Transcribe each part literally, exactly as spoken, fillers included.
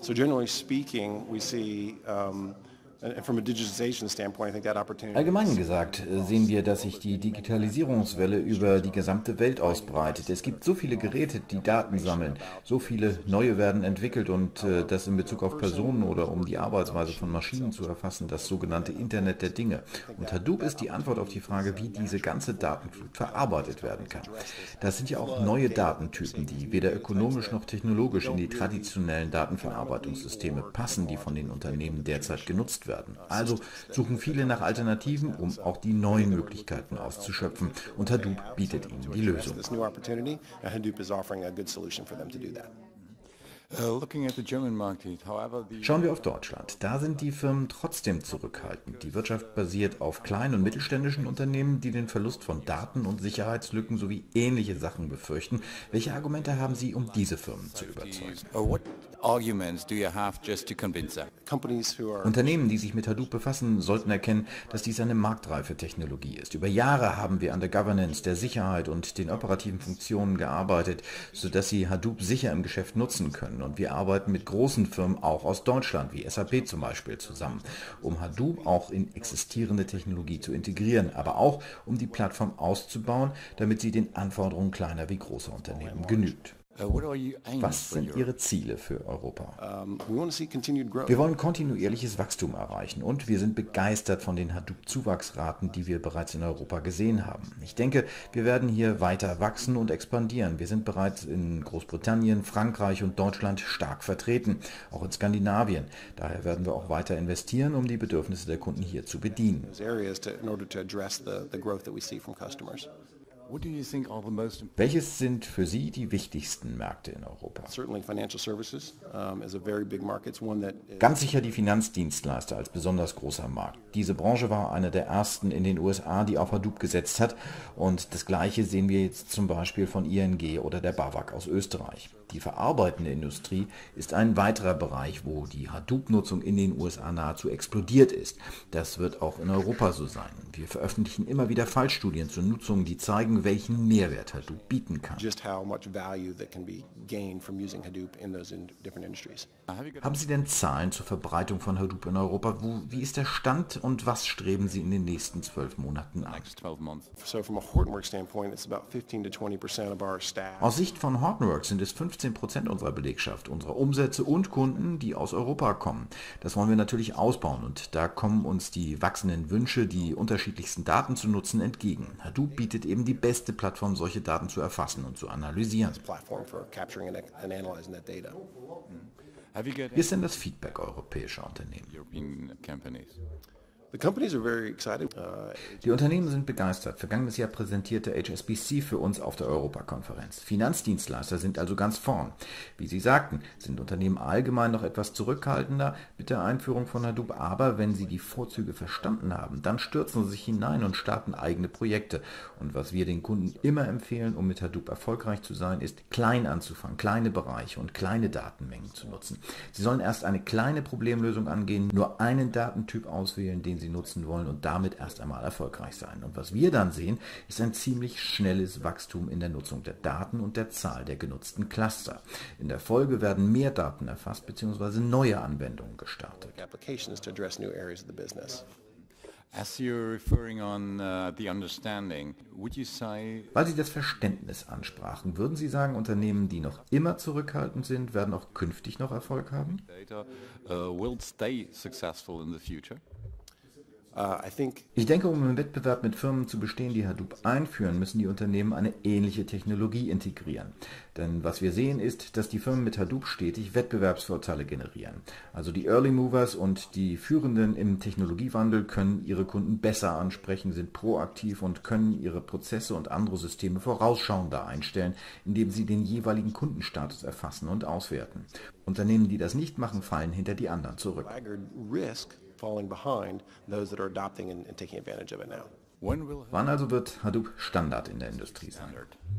So generally speaking, we see um, and from a digitization standpoint, I think that opportunity. Allgemein gesagt äh, sehen wir, dass sich die Digitalisierungswelle über die gesamte Welt ausbreitet. Es gibt so viele Geräte, die Daten sammeln, so viele neue werden entwickelt und äh, das in Bezug auf Personen oder um die Arbeitsweise von Maschinen zu erfassen, das sogenannte Internet der Dinge. Und Hadoop ist die Antwort auf die Frage, wie diese ganze Datenflut verarbeitet werden kann. Das sind ja auch neue Datentypen, die weder ökonomisch noch technologisch in die traditionellen Datenverarbeitungssysteme passen, die von den Unternehmen derzeit genutzt werden. Also suchen viele nach Alternativen, um auch die neuen Möglichkeiten auszuschöpfen. Und Hadoop bietet ihnen die Lösung. Schauen wir auf Deutschland. Da sind die Firmen trotzdem zurückhaltend. Die Wirtschaft basiert auf kleinen und mittelständischen Unternehmen, die den Verlust von Daten und Sicherheitslücken sowie ähnliche Sachen befürchten. Welche Argumente haben Sie, um diese Firmen zu überzeugen? Unternehmen, die sich mit Hadoop befassen, sollten erkennen, dass dies eine marktreife Technologie ist. Über Jahre haben wir an der Governance, der Sicherheit und den operativen Funktionen gearbeitet, sodass Sie Hadoop sicher im Geschäft nutzen können. Und wir arbeiten mit großen Firmen auch aus Deutschland, wie S A P zum Beispiel, zusammen, um Hadoop auch in existierende Technologie zu integrieren, aber auch um die Plattform auszubauen, damit sie den Anforderungen kleiner wie großer Unternehmen genügt. Was sind Ihre Ziele für Europa? Wir wollen kontinuierliches Wachstum erreichen und wir sind begeistert von den Hadoop-Zuwachsraten, die wir bereits in Europa gesehen haben. Ich denke, wir werden hier weiter wachsen und expandieren. Wir sind bereits in Großbritannien, Frankreich und Deutschland stark vertreten, auch in Skandinavien. Daher werden wir auch weiter investieren, um die Bedürfnisse der Kunden hier zu bedienen. Welches sind für Sie die wichtigsten Märkte in Europa? Ganz sicher die Finanzdienstleister als besonders großer Markt. Diese Branche war eine der ersten in den U S A, die auf Hadoop gesetzt hat. Und das Gleiche sehen wir jetzt zum Beispiel von I N G oder der B A W A G aus Österreich. Die verarbeitende Industrie ist ein weiterer Bereich, wo die Hadoop-Nutzung in den U S A nahezu explodiert ist. Das wird auch in Europa so sein. Wir veröffentlichen immer wieder Fallstudien zur Nutzung, die zeigen, welchen Mehrwert Hadoop bieten kann. Haben Sie denn Zahlen zur Verbreitung von Hadoop in Europa? Wo, wie ist der Stand und was streben Sie in den nächsten zwölf Monaten an? Aus Sicht von Hortonworks sind es fünfzehn Prozent unserer Belegschaft, unserer Umsätze und Kunden, die aus Europa kommen. Das wollen wir natürlich ausbauen und da kommen uns die wachsenden Wünsche, die unterschiedlichsten Daten zu nutzen, entgegen. Hadoop bietet eben die beste Plattform, solche Daten zu erfassen und zu analysieren. Wie ist denn das Feedback europäischer Unternehmen? Die Unternehmen sind begeistert. Vergangenes Jahr präsentierte H S B C für uns auf der Europakonferenz. Finanzdienstleister sind also ganz vorn. Wie Sie sagten, sind Unternehmen allgemein noch etwas zurückhaltender mit der Einführung von Hadoop, aber wenn sie die Vorzüge verstanden haben, dann stürzen sie sich hinein und starten eigene Projekte. Und was wir den Kunden immer empfehlen, um mit Hadoop erfolgreich zu sein, ist klein anzufangen, kleine Bereiche und kleine Datenmengen zu nutzen. Sie sollen erst eine kleine Problemlösung angehen, nur einen Datentyp auswählen, den sie nutzen wollen und damit erst einmal erfolgreich sein. Und was wir dann sehen, ist ein ziemlich schnelles Wachstum in der Nutzung der Daten und der Zahl der genutzten Cluster. In der Folge werden mehr Daten erfasst bzw. neue Anwendungen gestartet. Weil Sie das Verständnis ansprachen, würden Sie sagen, Unternehmen, die noch immer zurückhaltend sind, werden auch künftig noch Erfolg haben? Ich denke, um im Wettbewerb mit Firmen zu bestehen, die Hadoop einführen, müssen die Unternehmen eine ähnliche Technologie integrieren. Denn was wir sehen ist, dass die Firmen mit Hadoop stetig Wettbewerbsvorteile generieren. Also die Early Movers und die Führenden im Technologiewandel können ihre Kunden besser ansprechen, sind proaktiv und können ihre Prozesse und andere Systeme vorausschauender einstellen, indem sie den jeweiligen Kundenstatus erfassen und auswerten. Unternehmen, die das nicht machen, fallen hinter die anderen zurück. falling behind those that are adopting and, and taking advantage of it now. Wann also wird Hadoop Standard in der Industrie sein?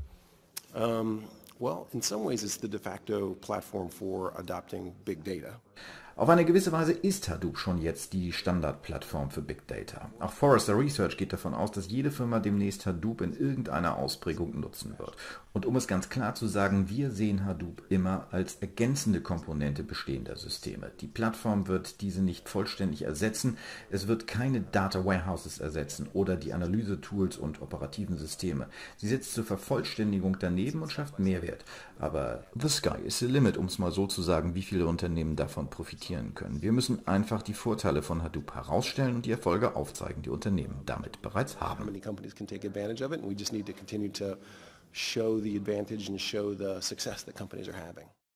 Um, well, in some ways it's the de facto platform for adopting big data. Auf eine gewisse Weise ist Hadoop schon jetzt die Standardplattform für Big Data. Auch Forrester Research geht davon aus, dass jede Firma demnächst Hadoop in irgendeiner Ausprägung nutzen wird. Und um es ganz klar zu sagen, wir sehen Hadoop immer als ergänzende Komponente bestehender Systeme. Die Plattform wird diese nicht vollständig ersetzen, es wird keine Data Warehouses ersetzen oder die Analyse-Tools und operativen Systeme. Sie setzt zur Vervollständigung daneben und schafft Mehrwert. Aber the sky is the limit, um es mal so zu sagen, wie viele Unternehmen davon profitieren können. Wir müssen einfach die Vorteile von Hadoop herausstellen und die Erfolge aufzeigen, die Unternehmen damit bereits haben. Many companies can take advantage of it, and we just need to continue to show the advantage and show the success that companies are having.